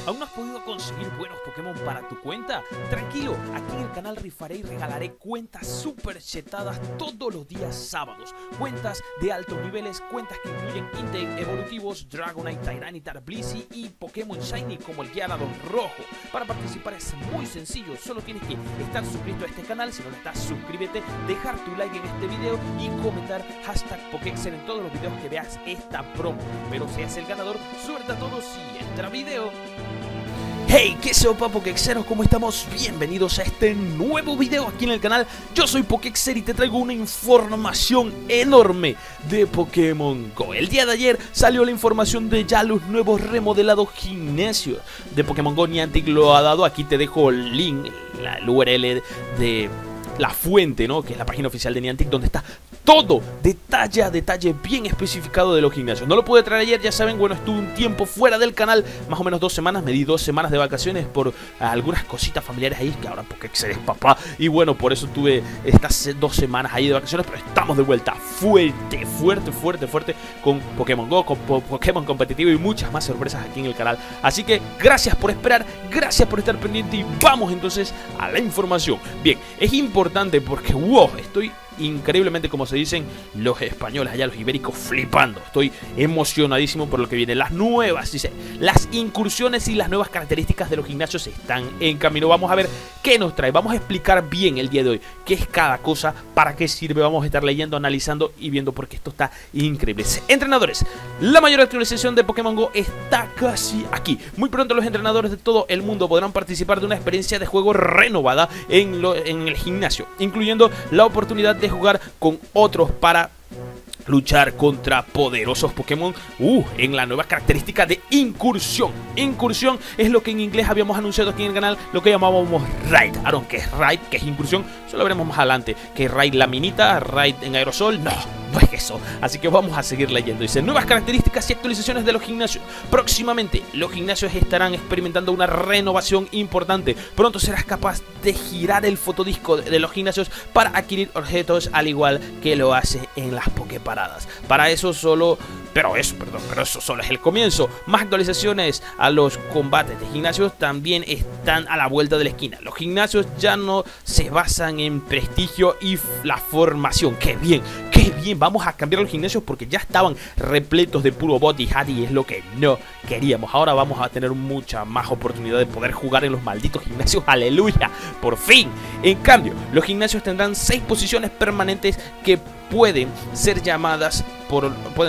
¿Aún no has podido conseguir buenos Pokémon para tu cuenta? Tranquilo, aquí en el canal rifaré y regalaré cuentas super chetadas todos los días sábados. Cuentas de altos niveles, cuentas que incluyen Intake evolutivos, Dragonite, Tyranitar, Blissey y Pokémon Shiny como el Gyarados rojo. Para participar es muy sencillo, solo tienes que estar suscrito a este canal. Si no lo estás, suscríbete, dejar tu like en este video y comentar #Pokéxer en todos los videos que veas esta promo. Pero seas el ganador, suerte a todos y entra video. Hey, ¿qué sopa Pokéxeros? ¿Cómo estamos? Bienvenidos a este nuevo video aquí en el canal. Yo soy Pokéxer y te traigo una información enorme de Pokémon GO. El día de ayer salió la información de ya los nuevos remodelados gimnasios de Pokémon GO. Niantic lo ha dado, aquí te dejo el link, la URL de la fuente, ¿no? Que es la página oficial de Niantic, donde está todo, detalle a detalle, bien especificado de los gimnasios. No lo pude traer ayer, ya saben, bueno, estuve un tiempo fuera del canal, más o menos 2 semanas, me di 2 semanas de vacaciones por algunas cositas familiares ahí, que ahora Pokéxer es papá, y bueno, por eso tuve estas 2 semanas ahí de vacaciones, pero estamos de vuelta fuerte con Pokémon GO, con Pokémon competitivo y muchas más sorpresas aquí en el canal. Así que gracias por esperar, gracias por estar pendiente y vamos entonces a la información. Bien, es importante porque, wow, estoy increíblemente, como se dicen los españoles allá, los ibéricos, flipando. Estoy emocionadísimo por lo que viene. Las nuevas, dice, las incursiones y las nuevas características de los gimnasios están en camino. Vamos a ver qué nos trae. Vamos a explicar bien el día de hoy qué es cada cosa, para qué sirve. Vamos a estar leyendo, analizando y viendo, porque esto está increíble. Entrenadores, la mayor actualización de Pokémon GO está casi aquí. Muy pronto los entrenadores de todo el mundo podrán participar de una experiencia de juego renovada en el gimnasio, incluyendo la oportunidad de jugar con otros para luchar contra poderosos Pokémon en la nueva característica de incursión. Incursión es lo que en inglés habíamos anunciado aquí en el canal, lo que llamábamos Raid. Aaron, ¿qué es Raid? ¿Qué es incursión? Eso lo veremos más adelante. ¿Qué es Raid laminita? ¿Raid en aerosol? No es eso. Así que vamos a seguir leyendo. Dice, nuevas características y actualizaciones de los gimnasios. Próximamente los gimnasios estarán experimentando una renovación importante. Pronto serás capaz de girar el fotodisco de los gimnasios para adquirir objetos, al igual que lo hace en las Poképaradas. Para eso solo... Pero eso solo es el comienzo. Más actualizaciones a los combates de gimnasios también están a la vuelta de la esquina. Los gimnasios ya no se basan en prestigio y la formación. ¡Qué bien! ¡Qué bien! Vamos a cambiar los gimnasios porque ya estaban repletos de puro bot y hat y es lo que no queríamos. Ahora vamos a tener mucha más oportunidad de poder jugar en los malditos gimnasios. ¡Aleluya! ¡Por fin! En cambio, los gimnasios tendrán 6 posiciones permanentes que pueden ser llenadas por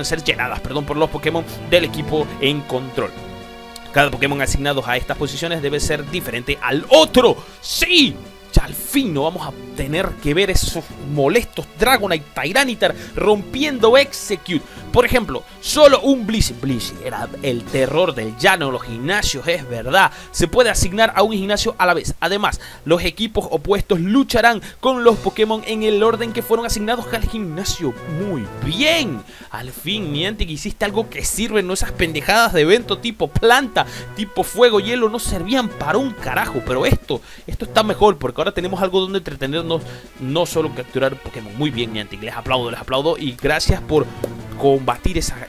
los Pokémon del equipo en control. Cada Pokémon asignado a estas posiciones debe ser diferente al otro. ¡Sí! Ya al fin no vamos a tener que ver esos molestos Dragonite, Tyranitar rompiendo Execute. Por ejemplo, solo un Blissey era el terror del llano en los gimnasios, es verdad. Se puede asignar a un gimnasio a la vez. Además, los equipos opuestos lucharán con los Pokémon en el orden que fueron asignados al gimnasio. Muy bien. Al fin, Niantic, hiciste algo que sirve. No esas pendejadas de evento tipo planta, tipo fuego, hielo, no servían para un carajo. Pero esto está mejor porque ahora tenemos algo donde entretenernos, no solo capturar Pokémon. Muy bien, Niantic, les aplaudo y gracias por combatir esa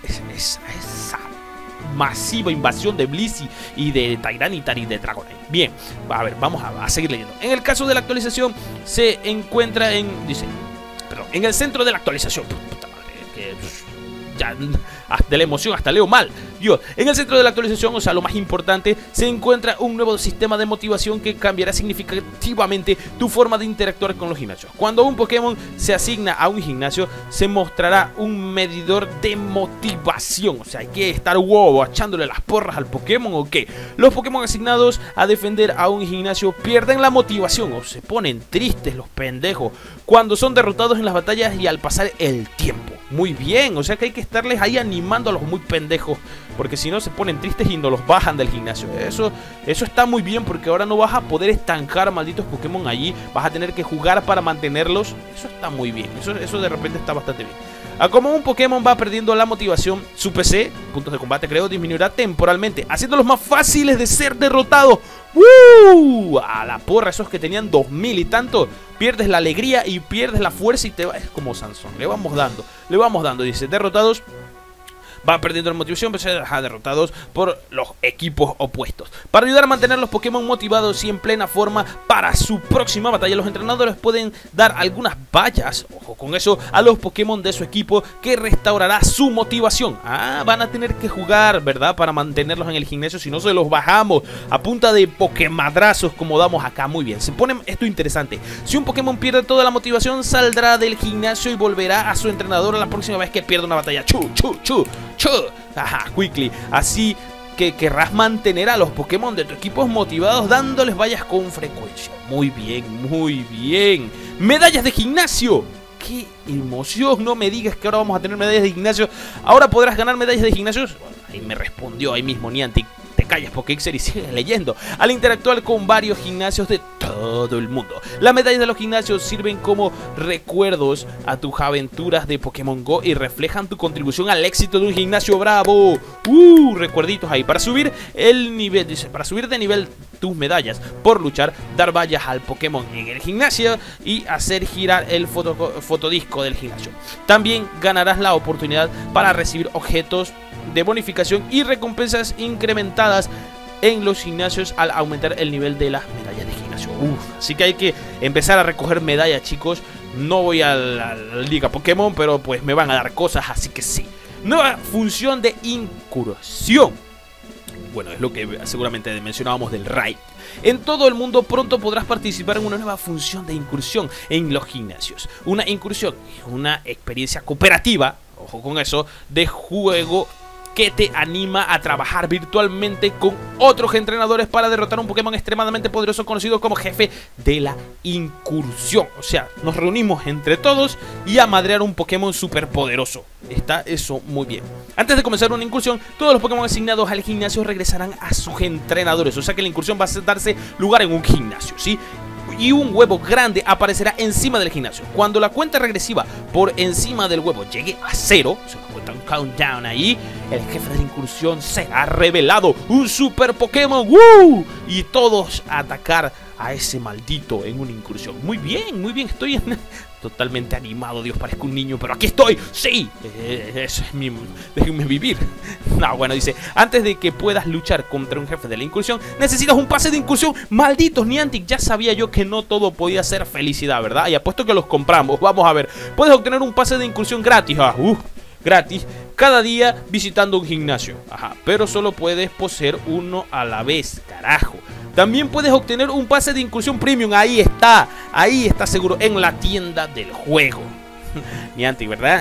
masiva invasión de Blissey y de Tyranitar y de Dragonite. Bien, a ver, vamos a seguir leyendo. En el caso de la actualización se encuentra en el centro de la actualización. Puta madre, que ya de la emoción hasta leo mal. En el centro de la actualización, o sea, lo más importante, se encuentra un nuevo sistema de motivación que cambiará significativamente tu forma de interactuar con los gimnasios. Cuando un Pokémon se asigna a un gimnasio, se mostrará un medidor de motivación. O sea, hay que estar echándole las porras al Pokémon o qué. Los Pokémon asignados a defender a un gimnasio pierden la motivación o se ponen tristes los pendejos cuando son derrotados en las batallas y al pasar el tiempo. Muy bien, o sea que hay que estarles ahí animando a los muy pendejos, porque si no se ponen tristes y no los bajan del gimnasio. Eso está muy bien, porque ahora no vas a poder estancar malditos Pokémon allí, vas a tener que jugar para mantenerlos. Eso está muy bien, eso de repente está bastante bien. A como un Pokémon va perdiendo la motivación, su PC, puntos de combate creo, disminuirá temporalmente, haciéndolos más fáciles de ser derrotados. A la porra, esos que tenían 2000 y tanto, pierdes la alegría y pierdes la fuerza y te va. Es como Sansón, le vamos dando, dice, derrotados va perdiendo la motivación, pues se deja derrotados por los equipos opuestos. Para ayudar a mantener los Pokémon motivados y en plena forma para su próxima batalla, los entrenadores pueden dar algunas vallas, ojo con eso, a los Pokémon de su equipo, que restaurará su motivación. Van a tener que jugar, ¿verdad? Para mantenerlos en el gimnasio, si no se los bajamos a punta de Pokémadrazos como damos acá. Muy bien, se pone esto interesante. Si un Pokémon pierde toda la motivación, saldrá del gimnasio y volverá a su entrenador a la próxima vez que pierda una batalla. Quickly. Así que querrás mantener a los Pokémon de tu equipo motivados dándoles vallas con frecuencia. Muy bien, muy bien. Medallas de gimnasio. ¡Qué emoción! No me digas que ahora vamos a tener medallas de gimnasio. Ahora podrás ganar medallas de gimnasio. Bueno, ahí me respondió ahí mismo Niantic. Te callas, Pokéxer, y sigues leyendo. Al interactuar con varios gimnasios de todo el mundo. Las medallas de los gimnasios sirven como recuerdos a tus aventuras de Pokémon Go y reflejan tu contribución al éxito de un gimnasio. ¡Bravo! Recuerditos ahí. Para subir el nivel, dice, para subir de nivel tus medallas por luchar, dar vallas al Pokémon en el gimnasio y hacer girar el fotodisco del gimnasio. También ganarás la oportunidad para recibir objetos de bonificación y recompensas incrementadas en los gimnasios al aumentar el nivel de las medallas de gimnasio. Así que hay que empezar a recoger medallas, chicos. No voy a la Liga Pokémon, pero pues me van a dar cosas, así que sí. Nueva función de incursión. Bueno, es lo que seguramente mencionábamos del raid. En todo el mundo pronto podrás participar en una nueva función de incursión en los gimnasios. Una incursión es una experiencia cooperativa, ojo con eso, de juego que te anima a trabajar virtualmente con otros entrenadores para derrotar a un Pokémon extremadamente poderoso conocido como jefe de la incursión. O sea, nos reunimos entre todos y a madrear un Pokémon súper poderoso. Está eso muy bien. Antes de comenzar una incursión, todos los Pokémon asignados al gimnasio regresarán a sus entrenadores. O sea que la incursión va a darse lugar en un gimnasio, ¿sí? Y un huevo grande aparecerá encima del gimnasio. Cuando la cuenta regresiva por encima del huevo llegue a 0, se nos cuenta un countdown ahí, el jefe de la incursión se ha revelado, un super Pokémon. ¡Woo! Y todos a atacar a ese maldito en una incursión. Muy bien, estoy totalmente animado. Dios, parezco un niño, pero aquí estoy. Sí, eso es mi... déjenme vivir. No, bueno, dice, antes de que puedas luchar contra un jefe de la incursión, necesitas un pase de incursión. Malditos Niantic, ya sabía yo que no todo podía ser felicidad, ¿verdad? Y apuesto que los compramos. Vamos a ver, puedes obtener un pase de incursión gratis. Gratis cada día visitando un gimnasio. Pero solo puedes poseer uno a la vez, carajo. También puedes obtener un pase de incursión premium. Ahí está seguro, en la tienda del juego. Niantic, ¿verdad?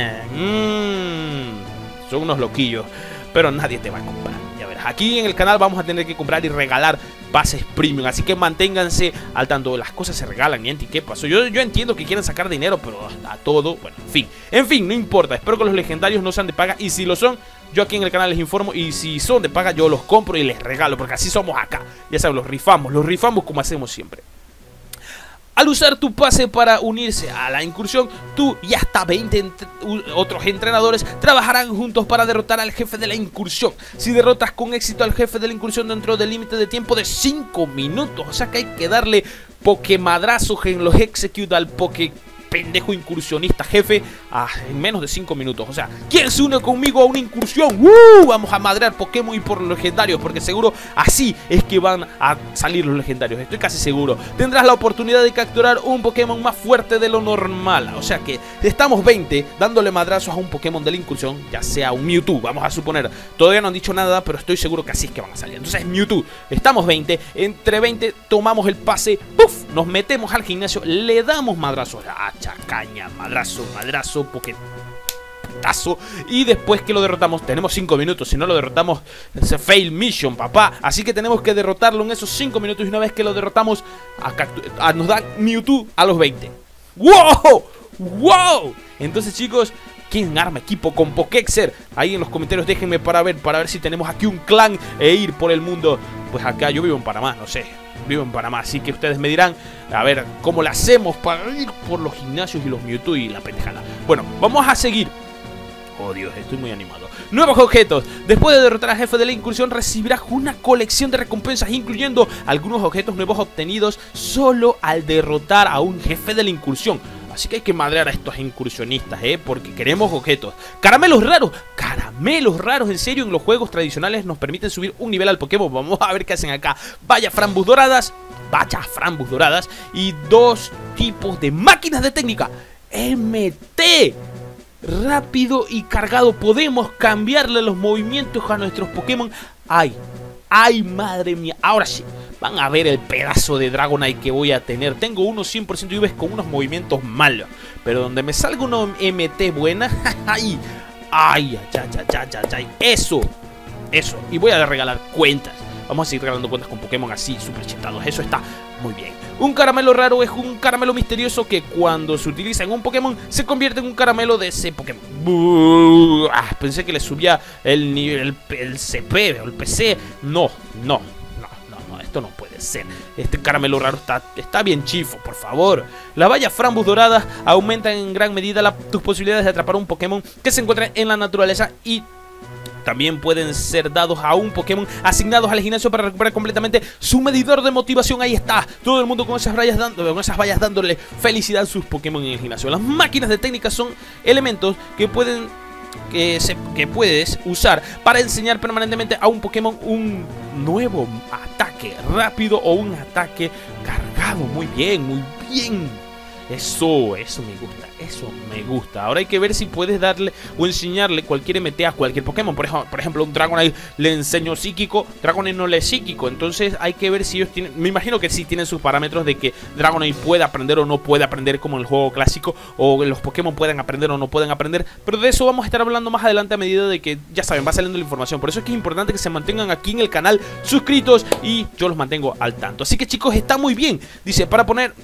Son unos loquillos, pero nadie te va a comprar. Ya verás, aquí en el canal vamos a tener que comprar y regalar pases premium, así que manténganse al tanto. Las cosas se regalan, Niantic, ¿qué pasó? Yo entiendo que quieren sacar dinero, pero a todo, bueno, en fin, no importa. Espero que los legendarios no sean de paga, y si lo son, yo aquí en el canal les informo, y si son de paga yo los compro y les regalo, porque así somos acá. Ya saben, los rifamos como hacemos siempre. Al usar tu pase para unirse a la incursión, tú y hasta 20 otros entrenadores trabajarán juntos para derrotar al jefe de la incursión. Si derrotas con éxito al jefe de la incursión dentro del límite de tiempo de 5 minutos, o sea que hay que darle Pokémadrazos en los execute al pendejo incursionista jefe en menos de 5 minutos. O sea, ¿quién se une conmigo a una incursión? Vamos a madrear Pokémon y por los legendarios, porque seguro así es que van a salir los legendarios. Estoy casi seguro. Tendrás la oportunidad de capturar un Pokémon más fuerte de lo normal. O sea que estamos 20 dándole madrazos a un Pokémon de la incursión, ya sea un Mewtwo, vamos a suponer. Todavía no han dicho nada, pero estoy seguro que así es que van a salir. Entonces Mewtwo, estamos 20, entre 20 tomamos el pase, ¡puf! Nos metemos al gimnasio, le damos madrazos. Chacaña, madrazo, putazo. Y después que lo derrotamos, tenemos 5 minutos. Si no lo derrotamos, es fail mission, papá. Así que tenemos que derrotarlo en esos 5 minutos. Y una vez que lo derrotamos, nos dan Mewtwo a los 20. ¡Wow! Entonces, chicos, ¿quién arma equipo con Pokéxer? Ahí en los comentarios déjenme para ver si tenemos aquí un clan e ir por el mundo. Pues acá yo vivo en Panamá, no sé. Vivo en Panamá, así que ustedes me dirán a ver cómo lo hacemos para ir por los gimnasios y los Mewtwo y la pendejada. Bueno, vamos a seguir. Oh Dios, estoy muy animado. Nuevos objetos. Después de derrotar al jefe de la incursión, recibirás una colección de recompensas, incluyendo algunos objetos nuevos obtenidos solo al derrotar a un jefe de la incursión. Así que hay que madrear a estos incursionistas, porque queremos objetos. Caramelos raros, en serio, en los juegos tradicionales nos permiten subir un nivel al Pokémon. Vamos a ver qué hacen acá. Vaya Frambus doradas y 2 tipos de máquinas de técnica. MT, rápido y cargado. Podemos cambiarle los movimientos a nuestros Pokémon. Ay, madre mía. Ahora sí, van a ver el pedazo de Dragonite que voy a tener. Tengo uno 100% Ives con unos movimientos malos, pero donde me salga una MT buena, ay, eso. Y voy a regalar cuentas. Vamos a seguir regalando cuentas con Pokémon así, super chetados. Eso está muy bien. Un caramelo raro es un caramelo misterioso que cuando se utiliza en un Pokémon se convierte en un caramelo de ese Pokémon. Pensé que le subía el nivel, el CP o el PC. No, esto no puede ser. Este caramelo raro está bien chifo, por favor. Las bayas Frambus doradas aumentan en gran medida tus posibilidades de atrapar un Pokémon que se encuentra en la naturaleza y también pueden ser dados a un Pokémon asignados al gimnasio para recuperar completamente su medidor de motivación. Ahí está, todo el mundo con esas bayas dándole felicidad a sus Pokémon en el gimnasio. Las máquinas de técnica son elementos que puedes usar para enseñar permanentemente a un Pokémon un nuevo ataque rápido o un ataque cargado. Muy bien. Eso me gusta. Ahora hay que ver si puedes darle o enseñarle cualquier MT a cualquier Pokémon. Por ejemplo, un Dragonite le enseño psíquico, Dragonite no le es psíquico. Entonces hay que ver si ellos tienen... Me imagino que sí tienen sus parámetros de que Dragonite puede aprender o no puede aprender como en el juego clásico, o los Pokémon pueden aprender o no pueden aprender. Pero de eso vamos a estar hablando más adelante a medida de que, ya saben, va saliendo la información. Por eso es que es importante que se mantengan aquí en el canal suscritos y yo los mantengo al tanto. Así que chicos, está muy bien. Para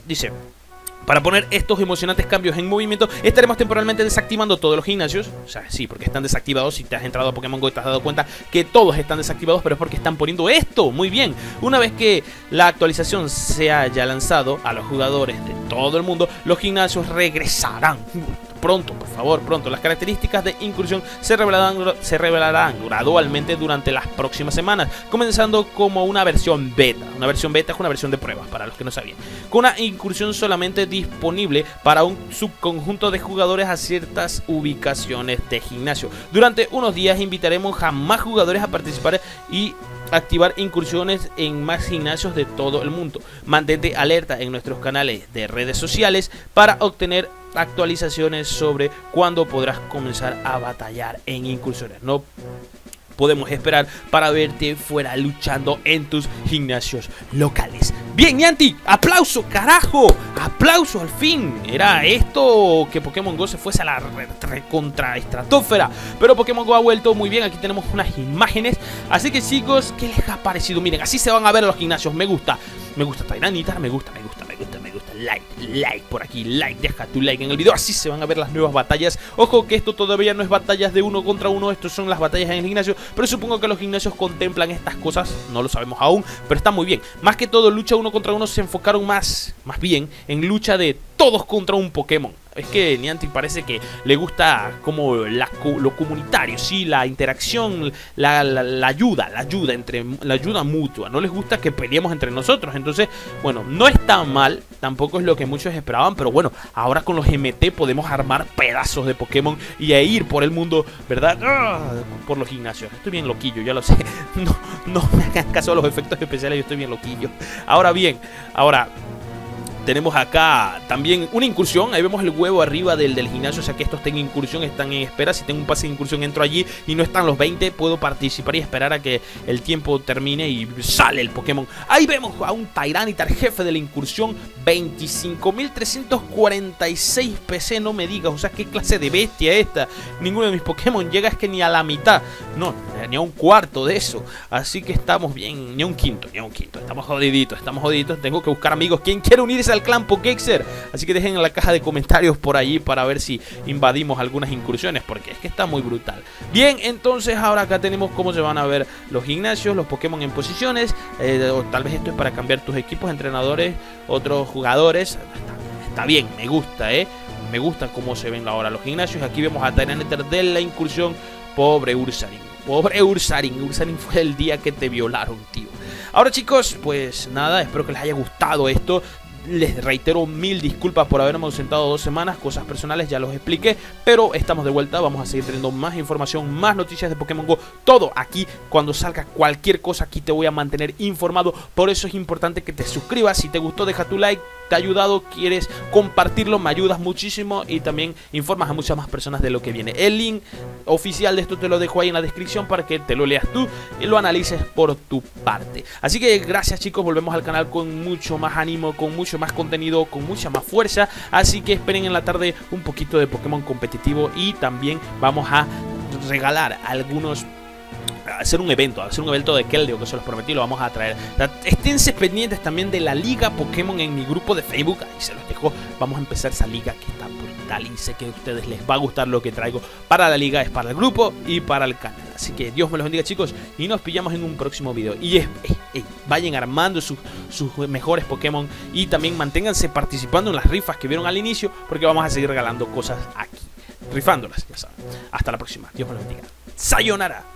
poner estos emocionantes cambios en movimiento, estaremos temporalmente desactivando todos los gimnasios. O sea, sí, porque están desactivados. Si te has entrado a Pokémon GO y te has dado cuenta que todos están desactivados, pero es porque están poniendo esto. Muy bien. Una vez que la actualización se haya lanzado a los jugadores de todo el mundo, los gimnasios regresarán. Pronto, por favor, pronto. Las características de incursión se revelarán gradualmente durante las próximas semanas, comenzando como una versión beta. Una versión beta es una versión de prueba, para los que no sabían. Con una incursión solamente disponible para un subconjunto de jugadores a ciertas ubicaciones de gimnasio. Durante unos días invitaremos a más jugadores a participar y activar incursiones en más gimnasios de todo el mundo. Mantente alerta en nuestros canales de redes sociales para obtener actualizaciones sobre cuándo podrás comenzar a batallar en incursiones. No podemos esperar para verte fuera luchando en tus gimnasios locales. Bien, Niantic, aplauso, carajo, aplauso, al fin. Era esto que Pokémon GO se fuese a la recontra estratosfera, pero Pokémon GO ha vuelto muy bien. Aquí tenemos unas imágenes, así que chicos, ¿qué les ha parecido? Miren, así se van a ver los gimnasios. Me gusta Tyranitar, me gusta. Like por aquí, deja tu like en el video, así se van a ver las nuevas batallas. Ojo que esto todavía no es batallas de 1 contra 1, estos son las batallas en el gimnasio, pero supongo que los gimnasios contemplan estas cosas, no lo sabemos aún, pero está muy bien. Más que todo lucha 1 contra 1 se enfocaron más bien en lucha de todos contra un Pokémon. Es que Niantic parece que le gusta como lo comunitario, sí, la interacción, la ayuda mutua. No les gusta que peleemos entre nosotros. Entonces, bueno, no está mal, tampoco es lo que muchos esperaban, pero bueno, ahora con los MT podemos armar pedazos de Pokémon y ir por el mundo, ¿verdad? Por los gimnasios. Estoy bien loquillo, ya lo sé. No me hagan caso a los efectos especiales, yo estoy bien loquillo. Ahora bien, tenemos acá también una incursión. Ahí vemos el huevo arriba del gimnasio. O sea que estos tengan incursión, están en espera. Si tengo un pase de incursión, entro allí y no están los 20, puedo participar y esperar a que el tiempo termine y sale el Pokémon. Ahí vemos a un Tyranitar, jefe de la incursión. 25.346 PC, no me digas. O sea, qué clase de bestia esta. Ninguno de mis Pokémon llega es que ni a la mitad. No, ni a un cuarto de eso. Así que estamos bien, ni a un quinto. Estamos jodiditos. Tengo que buscar amigos. ¿Quién quiere unirse al clan Pokéxer? Así que dejen en la caja de comentarios por allí para ver si invadimos algunas incursiones, porque es que está muy brutal. Bien, entonces ahora acá tenemos cómo se van a ver los gimnasios, los Pokémon en posiciones. O tal vez esto es para cambiar tus equipos, entrenadores, otros jugadores. Está bien, me gusta, me gusta cómo se ven ahora los gimnasios. Aquí vemos a Tyranitar de la incursión. Pobre Ursaring. Ursaring fue el día que te violaron, tío. Ahora chicos, pues nada, espero que les haya gustado esto. Les reitero 1000 disculpas por haberme ausentado 2 semanas, cosas personales, ya los expliqué, pero estamos de vuelta, vamos a seguir teniendo más información, más noticias de Pokémon GO, todo aquí, cuando salga cualquier cosa aquí te voy a mantener informado, por eso es importante que te suscribas, si te gustó deja tu like, te ha ayudado, quieres compartirlo, me ayudas muchísimo y también informas a muchas más personas de lo que viene. El link oficial de esto te lo dejo ahí en la descripción para que te lo leas tú y lo analices por tu parte. Así que gracias chicos, volvemos al canal con mucho más ánimo, con mucho más contenido, con mucha más fuerza, así que esperen en la tarde un poquito de Pokémon competitivo y también vamos a regalar algunos, hacer un evento de Keldeo, que se los prometí, lo vamos a traer. Esténse pendientes también de la liga Pokémon en mi grupo de Facebook, ahí se los dejo. Vamos a empezar esa liga que está brutal y sé que a ustedes les va a gustar lo que traigo para la liga, es para el grupo y para el canal. Así que Dios me los bendiga chicos y nos pillamos en un próximo video. Y vayan armando sus mejores Pokémon y también manténganse participando en las rifas que vieron al inicio, porque vamos a seguir regalando cosas aquí, rifándolas, ya saben. Hasta la próxima, Dios me los bendiga. Sayonara.